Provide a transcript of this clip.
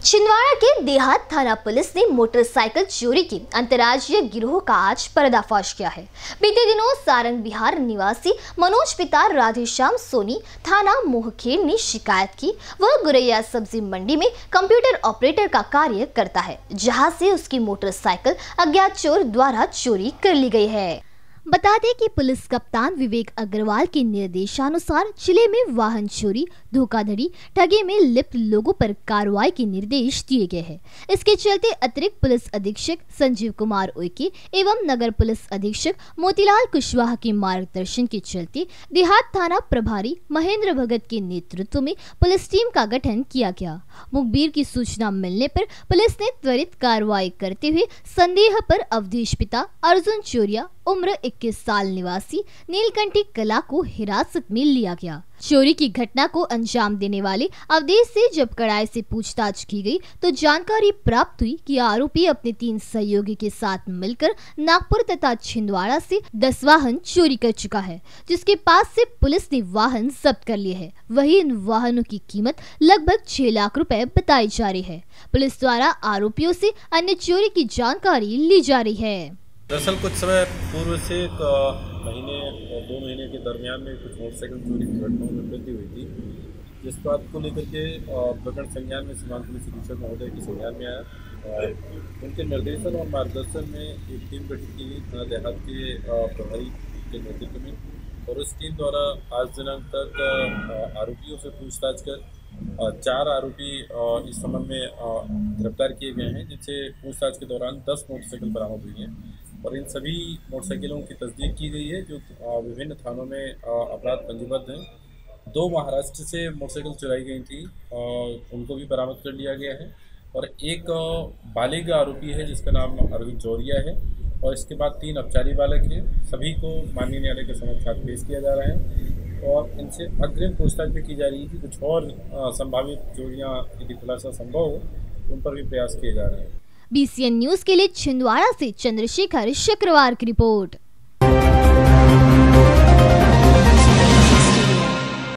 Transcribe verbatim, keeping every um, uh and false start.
छिंदवाड़ा के देहात थाना पुलिस ने मोटरसाइकिल चोरी के अंतर्राज्यीय गिरोह का आज पर्दाफाश किया है। बीते दिनों सारंग बिहार निवासी मनोज पिता राधेश्याम सोनी थाना मोहखेड़ ने शिकायत की। वह गुरैया सब्जी मंडी में कंप्यूटर ऑपरेटर का कार्य करता है, जहां से उसकी मोटरसाइकिल अज्ञात चोर द्वारा चोरी कर ली गई है। बता दें कि पुलिस कप्तान विवेक अग्रवाल के निर्देशानुसार जिले में वाहन चोरी, धोखाधड़ी, ठगी में लिप्त लोगों पर कार्रवाई के निर्देश दिए गए हैं। इसके चलते अतिरिक्त पुलिस अधीक्षक संजीव कुमार उइके एवं नगर पुलिस अधीक्षक मोतीलाल कुशवाहा के मार्गदर्शन के चलते देहात थाना प्रभारी महेंद्र भगत के नेतृत्व में पुलिस टीम का गठन किया गया। मुखबिर की सूचना मिलने पर पुलिस ने त्वरित कार्रवाई करते हुए संदेह पर अवधेश पिता अर्जुन चोरिया उम्र इक्कीस साल निवासी नीलकंठी कला को हिरासत में लिया गया। चोरी की घटना को अंजाम देने वाले अवधेश से जब कड़ाई से पूछताछ की गई तो जानकारी प्राप्त हुई कि आरोपी अपने तीन सहयोगी के साथ मिलकर नागपुर तथा छिंदवाड़ा से दस वाहन चोरी कर चुका है, जिसके पास से पुलिस ने वाहन जब्त कर लिए हैं। वही इन वाहनों की कीमत लगभग छह लाख रुपए बताई जा रही है। पुलिस द्वारा आरोपियों से अन्य चोरी की जानकारी ली जा रही है। दरअसल कुछ समय पूर्व से एक महीने और दो महीने के दरमियान में कुछ मोटरसाइकिल चोरी की घटनाओं में वृद्धि हुई थी, जिस बात को लेकर के प्रकरण संज्ञान में सीमांत पुलिस अधीक्षक महोदय के संज्ञान में आया। उनके निर्देशन और मार्गदर्शन में एक टीम गठित की गई थाना देहात के प्रभारी के नेतृत्व में, और उस टीम द्वारा आज दिनांक तक आरोपियों से पूछताछ कर चार आरोपी इस संबंध में गिरफ्तार किए गए हैं, जिनसे पूछताछ के दौरान दस मोटरसाइकिल बरामद हुई हैं और इन सभी मोटरसाइकिलों की तस्दीक की गई है, जो विभिन्न थानों में अपराध पंजीबद्ध हैं। दो महाराष्ट्र से मोटरसाइकिल चुराई गई थी, उनको भी बरामद कर लिया गया है, और एक बालिग आरोपी है जिसका नाम अरविंद चौरिया है, और इसके बाद तीन अपचारी बालक हैं। सभी को माननीय न्यायालय के समक्ष आज पेश किया जा रहा है और इनसे अग्रिम पूछताछ भी की जा रही है कि कुछ और संभावित चोरियां यदि खुलासा संभव हो उन पर भी प्रयास किए जा रहे हैं। बी सी एन न्यूज के लिए छिंदवाड़ा से चंद्रशेखर शुक्रवार की रिपोर्ट।